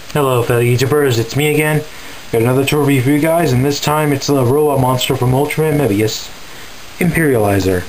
Hello fellow YouTubers, it's me again. Got another tour review for you guys, and this time it's the robot monster from Ultraman Mebius, Imperalizer.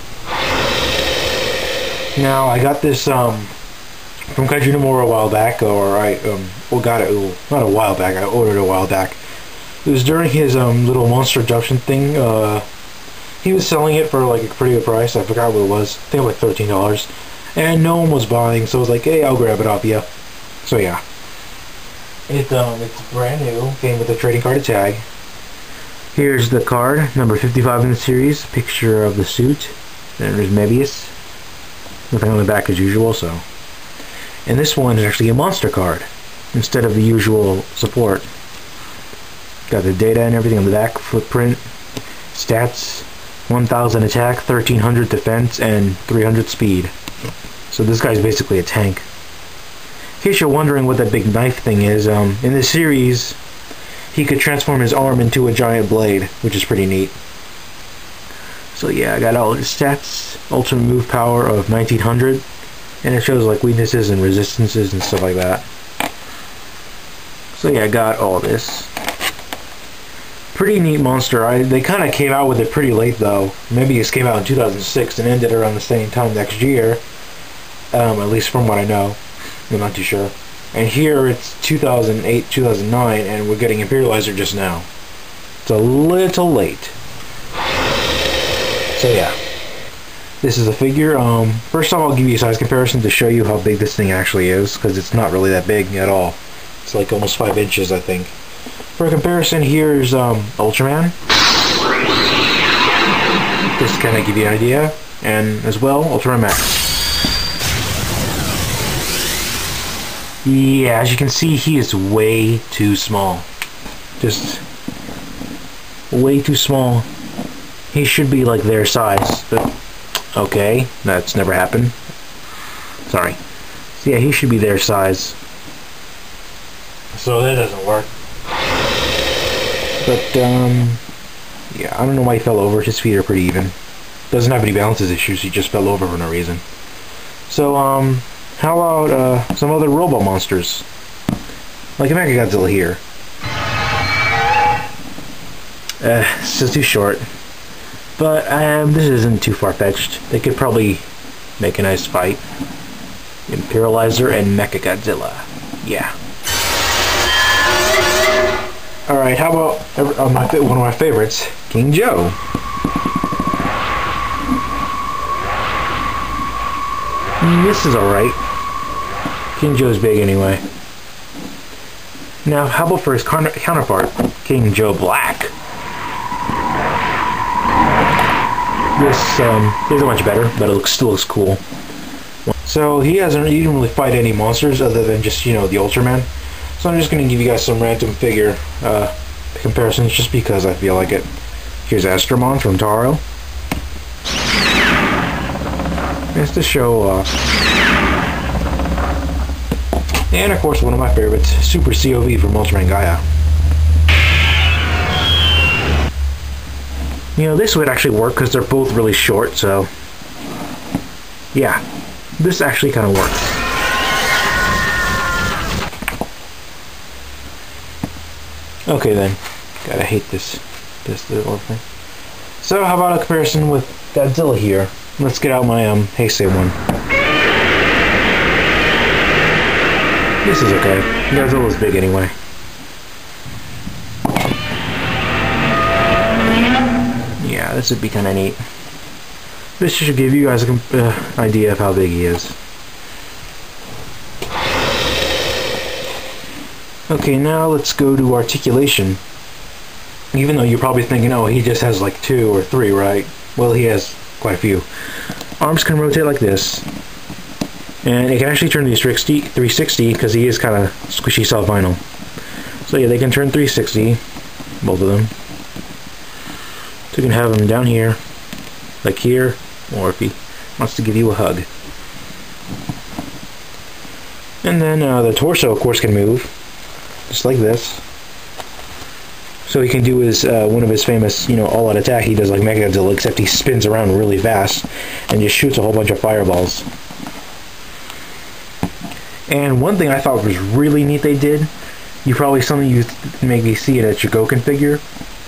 Now, I got this from Kaiju Nomura a while back, or got it, not a while back, I ordered it a while back. It was during his little monster adoption thing. He was selling it for like a pretty good price. I forgot what it was. I think it was like $13. And no one was buying, so I was like, hey, I'll grab it off you. So yeah. It's brand new. Came with a trading card tag. Here's the card, number 55 in the series. Picture of the suit. And there's Mebius. Nothing on the back as usual, so. And this one is actually a monster card instead of the usual support. Got the data and everything on the back, footprint, stats, 1000 attack, 1300 defense, and 300 speed. So this guy's basically a tank. In case you're wondering what that big knife thing is, in this series, he could transform his arm into a giant blade, which is pretty neat. So yeah, I got all his stats, ultimate move power of 1900, and it shows like weaknesses and resistances and stuff like that. So yeah, I got all this. Pretty neat monster. They kind of came out with it pretty late though. Maybe it came out in 2006 and ended around the same time next year, at least from what I know. I'm not too sure. And here it's 2008, 2009, and we're getting Imperalizer just now. It's a little late. So yeah, this is a figure. First off, I'll give you a size comparison to show you how big this thing actually is, because it's not really that big at all. It's like almost 5 inches, I think. For comparison, here's Ultraman. Just to kind of give you an idea. And as well, Ultraman Max. Yeah, as you can see, he is way too small. Just way too small. He should be like their size, but okay, that's never happened. Sorry. So yeah, he should be their size. So that doesn't work. But yeah, I don't know why he fell over. His feet are pretty even. Doesn't have any balances issues. He just fell over for no reason. So how about some other robot monsters? Like a Mechagodzilla here. It's just too short. But this isn't too far-fetched. They could probably make a nice fight. Imperalizer and Mechagodzilla. Yeah. Alright, how about one of my favorites, King Joe. This is alright. King Joe's big anyway. Now, how about for his counterpart, King Joe Black? This is much better, but it still looks cool. So he didn't really fight any monsters other than just, you know, the Ultraman. So I'm just going to give you guys some random figure comparisons just because I feel like it. Here's Astromon from Taro. Just to show off. And of course one of my favorites, Super COV from Ultraman Gaia. You know, this would actually work because they're both really short, so yeah, this actually kind of works. Okay then, gotta hate this little thing. So how about a comparison with Godzilla here? Let's get out my Heisei one. This is okay. Godzilla's big anyway. Yeah, this would be kind of neat. This should give you guys an idea of how big he is. Okay, now let's go to articulation. Even though you're probably thinking, oh, he just has like 2 or 3, right? Well, he has quite a few. Arms can rotate like this. And it can actually turn 360 because he is kind of squishy soft vinyl. So yeah, they can turn 360, both of them. So you can have him down here, like here, or if he wants to give you a hug. And then the torso, of course, can move, just like this. So he can do his one of his famous, you know, all-out attack. He does like Mechagodzilla, except he spins around really fast and just shoots a whole bunch of fireballs. And one thing I thought was really neat they did You probably something you maybe see it at your Goken figure.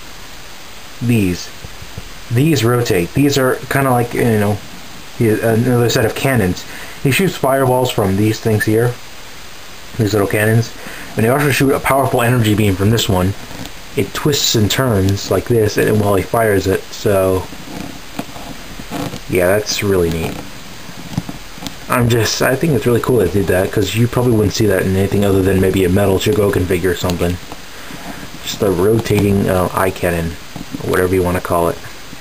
These rotate. These are kind of like, you know, another set of cannons. He shoots fireballs from these things here, these little cannons, and they also shoot a powerful energy beam from this one. It twists and turns like this, and while he fires it. So yeah, that's really neat. I think it's really cool that they did that, because you probably wouldn't see that in anything other than maybe a metal Chogokin figure or something. Just a rotating eye cannon, or whatever you want to call it.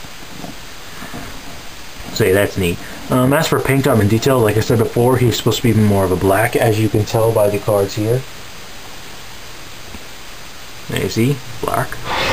So yeah, that's neat. As for paint job and detail, like I said before, he's supposed to be more of a black, as you can tell by the cards here. There you see, black.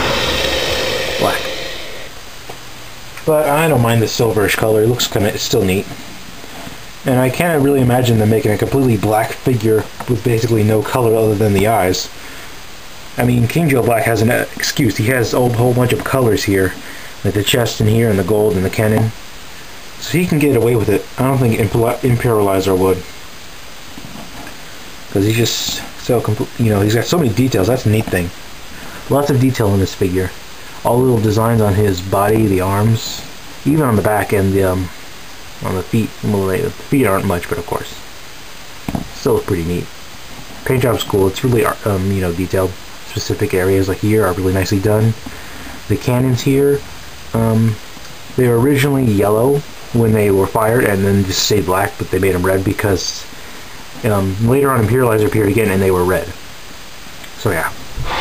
But I don't mind the silverish color. It looks it's still neat. And I can't really imagine them making a completely black figure with basically no color other than the eyes. I mean, King Joe Black has an excuse. He has a whole bunch of colors here, like the chest in here and the gold and the cannon. So he can get away with it. I don't think Imperalizer would, because he's just so you know, he's got so many details. That's a neat thing. Lots of detail in this figure. All the little designs on his body, the arms, even on the back and the on the feet. Well, the feet aren't much, but of course, still pretty neat. Paint job's cool. It's really you know, detailed. Specific areas like here are really nicely done. The cannons here, they were originally yellow when they were fired, and then just stayed black, but they made them red because later on Imperalizer appeared again and they were red. So yeah,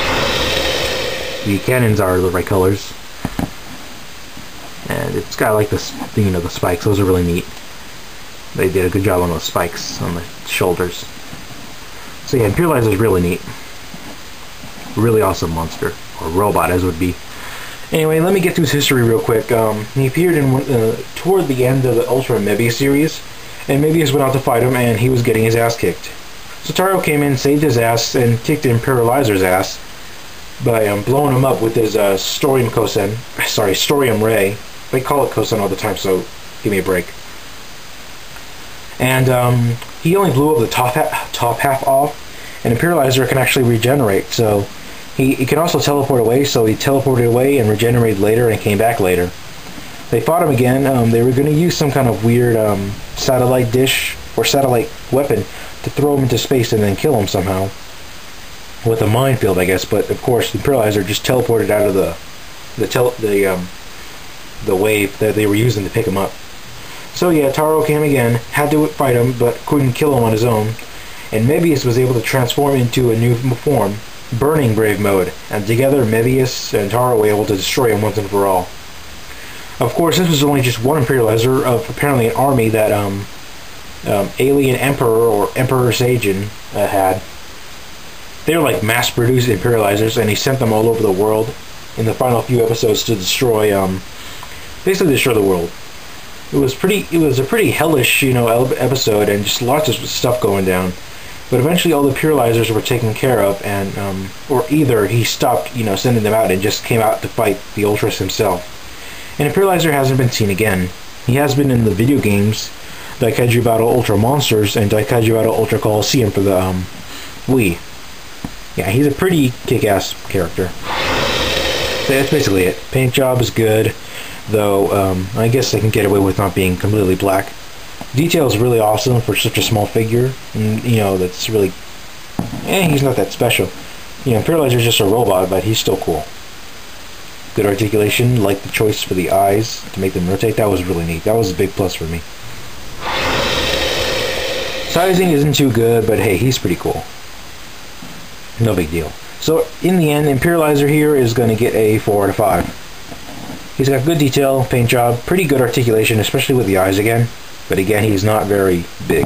the cannons are the right colors, and it's got like this, you know, the spikes. Those are really neat. They did a good job on those spikes on the shoulders. So yeah, Imperalizer is really neat. Really awesome monster, or robot as would be. Anyway, let me get to his history real quick. He appeared in toward the end of the Ultra Mebius series, and Mebius went out to fight him, and he was getting his ass kicked. So Taro came in, saved his ass, and kicked Imperalizer's ass by blowing him up with his Storium Ray. They call it Kosen all the time, so give me a break. And he only blew up the top half off, and Imperalizer can actually regenerate, so he can also teleport away, so he teleported away and regenerated later and came back later. They fought him again. They were going to use some kind of weird satellite dish or satellite weapon to throw him into space and then kill him somehow. With a minefield, I guess, but of course Imperalizer just teleported out of the wave that they were using to pick him up. So yeah, Taro came again, had to fight him, but couldn't kill him on his own. And Mebius was able to transform into a new form, Burning Brave mode, and together Mebius and Taro were able to destroy him once and for all. Of course, this was only just one Imperalizer of apparently an army that Alien Emperor or Emperor Sajin had. They were like mass-produced Imperalizers, and he sent them all over the world in the final few episodes to destroy, basically destroy the world. It was a pretty hellish, you know, episode, and just lots of stuff going down. But eventually all the Imperalizers were taken care of, and or either he stopped, you know, sending them out and just came out to fight the Ultras himself. And Imperalizer hasn't been seen again. He has been in the video games, Daikaiju Battle Ultra Monsters and Daikaiju Battle Ultra Colosseum for the Wii. Yeah, he's a pretty kick-ass character. So that's basically it. Paint job is good, though I guess they can get away with not being completely black. Detail is really awesome for such a small figure, and you know, that's really, he's not that special. You know, Imperalizer is just a robot, but he's still cool. Good articulation, like the choice for the eyes to make them rotate. That was really neat. That was a big plus for me. Sizing isn't too good, but hey, he's pretty cool. No big deal. So in the end, Imperalizer here is going to get a 4 out of 5. He's got good detail, paint job, pretty good articulation, especially with the eyes again. But again, he's not very big.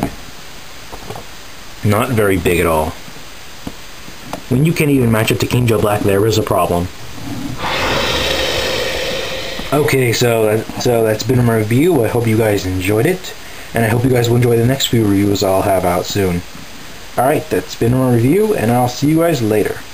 Not very big at all. When you can't even match up to King Joe Black, there is a problem. Okay, so that's been my review. I hope you guys enjoyed it, and I hope you guys will enjoy the next few reviews I'll have out soon. Alright, that's been my review, and I'll see you guys later.